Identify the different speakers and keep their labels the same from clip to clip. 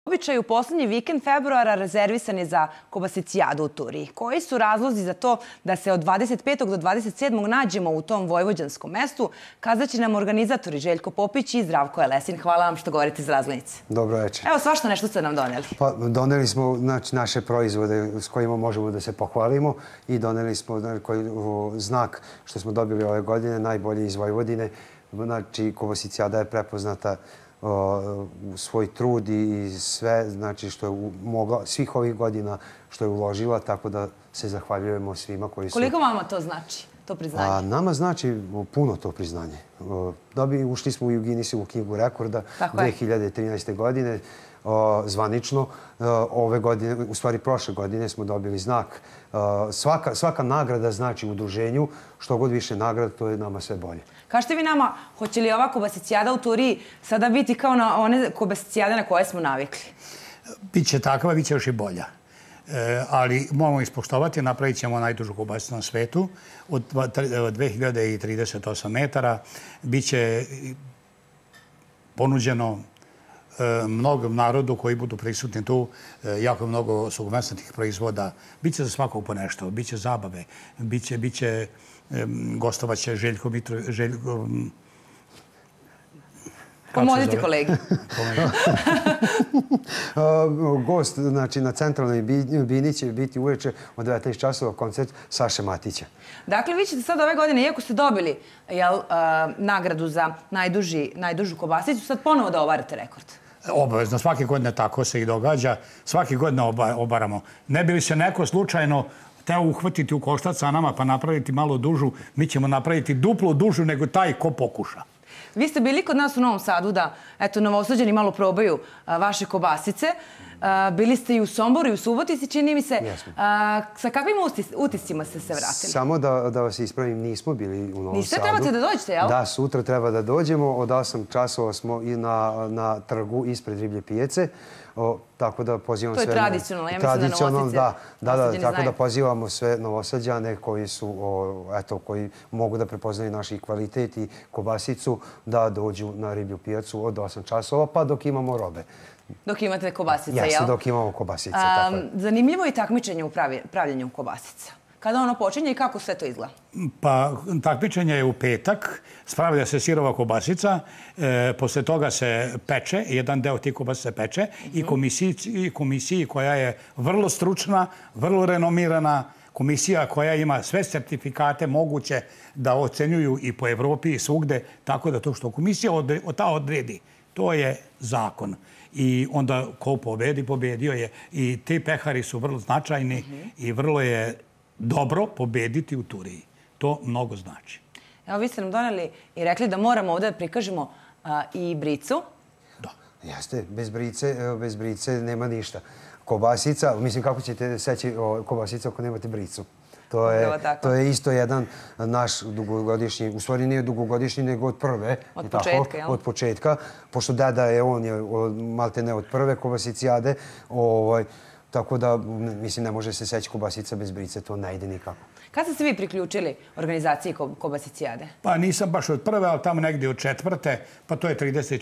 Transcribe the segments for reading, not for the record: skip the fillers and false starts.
Speaker 1: običaju, poslednji vikend februara rezervisan je za Kobasicijadu u Turiji. Koji su razlozi za to da se od 25. do 27. nađemo u tom vojvođanskom mestu? Kazaće nam organizatori Željko Popić i Zdravko Elesin. Hvala vam što govorite iz Razglednice.
Speaker 2: Dobro večer.
Speaker 1: Evo, svašta nešto ste nam doneli.
Speaker 2: Pa, doneli smo naše proizvode s kojima možemo da se pohvalimo i doneli smo znak što smo dobili ove godine, najbolji iz Vojvodine. Znači, Kobasicijada je prepoznata svoj trud i sve, znači, što je mogla, svih ovih godina što je uložila, tako da se zahvaljujemo svima koji su...
Speaker 1: Koliko vama to znači, to priznanje?
Speaker 2: Nama znači puno to priznanje. Ušli smo u Guinnessovu knjigu rekorda 2013. godine, zvanično. Ove godine, u stvari prošle godine smo dobili znak. Svaka nagrada znači udruženju, što god više nagrada, to je nama sve bolje.
Speaker 1: Kažete vi nama, hoće li ova Kobasicijada u Turiji sada biti kao na one Kobasicijade na koje smo navikli?
Speaker 3: Biće takva, biće još i bolja. Ali moramo ispoštovati, napravit ćemo najdužu kobasicu na svetu od 2038 metara. Biće ponuđeno mnogom narodu koji budu prisutni tu, jako mnogo suhomesnatih proizvoda. Biće za svakog po nešto, biće zabave, biće gostovaće Željko
Speaker 1: Pomozite kolegi.
Speaker 2: Gost, znači, na centralnoj bini će biti uveče od 19 časova koncert Saše Matića.
Speaker 1: Dakle, vi ćete sad ove godine, iako ste dobili nagradu za najdužu kobasicu, sad ponovo da obarate rekord.
Speaker 3: Obavezno, svake godine tako se i događa. Svake godine obaramo. Ne bi li se neko slučajno teo uhvatiti u koštac sa nama pa napraviti malo dužu, mi ćemo napraviti duplo dužu nego taj ko pokuša.
Speaker 1: Vi ste bili kod nas u Novom Sadu da, eto, Novosađani malo probaju vaše kobasice. Bili ste i u Somboru i u Subotici, čini mi se. Sa kakvim utiscima ste se vratili?
Speaker 2: Samo da vas ispravim, nismo bili u Novom Sadu.
Speaker 1: Niste, trebate da dođete, jel?
Speaker 2: Da, sutra treba da dođemo. Od 8 časova smo i na trgu ispred Riblje pijace. Tako da pozivam sve...
Speaker 1: To je tradicionalno, ja mislim da Novosađani
Speaker 2: tako da pozivamo sve Novosađane koji mogu da prepoznaju naš kvalitet i kobasicu, da dođu na Riblju pijacu od 8 časova, pa dok imamo robe.
Speaker 1: Dok imate kobasice, jel?
Speaker 2: Jeste, dok imamo kobasice, tako je.
Speaker 1: Zanimljivo je takmičenje u pravljenju kobasica. Kada ono počinje i kako sve to izgleda?
Speaker 3: Pa, takmičenje je u petak, spravlja se sirova kobasica, posle toga se peče, jedan deo tih kobasica se peče i komisiji koja je vrlo stručna, vrlo renomirana, komisija koja ima sve sertifikate moguće da ocenjuju i po Evropi i svugde, tako da to što komisija odredi, to je zakon. I onda ko pobedi, pobedio je. I ti pehari su vrlo značajni i vrlo je dobro pobediti u Turiji. To mnogo znači.
Speaker 1: Evo, vi ste nam doneli i rekli da moramo ovdje da prikažemo i bricu.
Speaker 3: Da.
Speaker 2: Jeste, bez brice nema ništa. Kobasica, mislim kako ćete seći kobasica ako nemate bricu. To je isto jedan naš dugogodišnji, u stvari nije dugogodišnji nego od prve.
Speaker 1: Od početka, jel?
Speaker 2: Od početka, pošto deda je, on je malte ne od prve Kobasicijade. Tako da, mislim, ne može se seći kobasica bez brice, to ne ide nikako.
Speaker 1: Kada ste se vi priključili organizaciji Kobasicijade?
Speaker 3: Pa nisam baš od prve, ali tamo negdje od četvrte, pa to je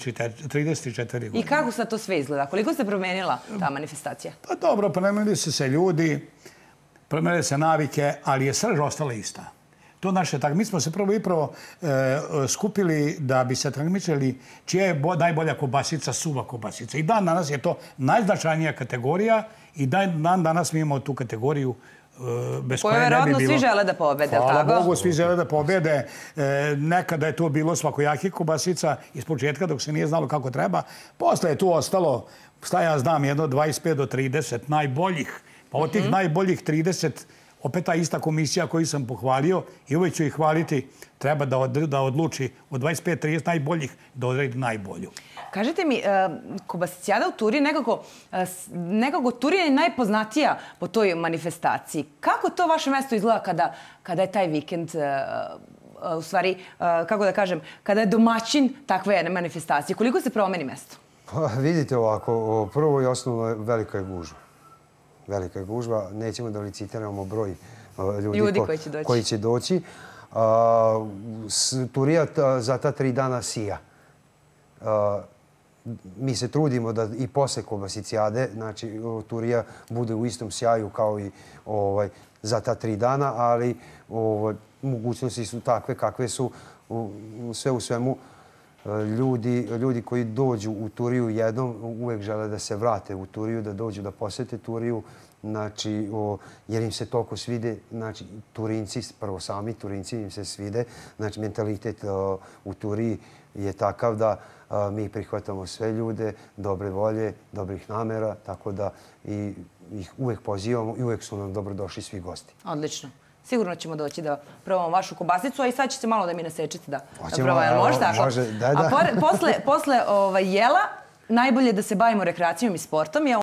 Speaker 3: 34 godine.
Speaker 1: I kako sad to sve izgleda? Koliko se promenila ta manifestacija?
Speaker 3: Pa dobro, promenili su se ljudi, promenili se navike, ali je srž ostala ista. To naše tak. Mi smo se prvo skupili da bi se takmičili čija je najbolja kobasica, suva kobasica. I dan danas je to najznačajnija kategorija i dan danas mi imamo tu kategoriju bez koje ne bi bilo...
Speaker 1: Verovatno svi žele da pobede, tako?
Speaker 3: Hvala Bogu, svi žele da pobede. Nekada je to bilo svakojakih kobasica iz početka dok se nije znalo kako treba. Posle je tu ostalo, šta ja znam, jedno 25 do 30 najboljih. Pa od tih najboljih 30 opet ta ista komisija koju sam pohvalio i uvijek ću ih hvaliti, treba da odluči od 25-30 najboljih da odredi najbolju.
Speaker 1: Kažite mi, Kobasicijada u Turiji, nekako Turija je najpoznatija po toj manifestaciji. Kako to vaše mesto izgleda kada je taj vikend, u stvari, kako da kažem, kada je domaćin takve jedne manifestacije? Koliko se promeni mesto?
Speaker 2: Pa vidite ovako, prvo i osnovno velika je gužva. Velika je gužva. Nećemo da licitiramo broj ljudi koji će doći. Turija za ta 3 dana sija. mi se trudimo da i posle Kobasicijade, znači Turija bude u istom sjaju kao i za ta 3 dana, ali mogućnosti su takve kakve su. Sve u svemu, ljudi koji dođu u Turiju jednom uvek žele da se vrate u Turiju, da dođu da posete Turiju, znači, jer im se toliko svide, znači, Turinci, prvo sami Turinci im se svide, znači, mentalitet u Turiji je takav da mi prihvatamo sve ljude, dobre volje, dobrih namera, tako da ih uvek pozivamo i uvek su nam dobrodošli svi gosti.
Speaker 1: Odlično. Sigurno ćemo doći da probamo vašu kobasicu, a i sad ćete malo da mi nasečete da probamo. Jel može tako?
Speaker 2: Može, da.
Speaker 1: A posle jela najbolje da se bavimo rekreacijom i sportom.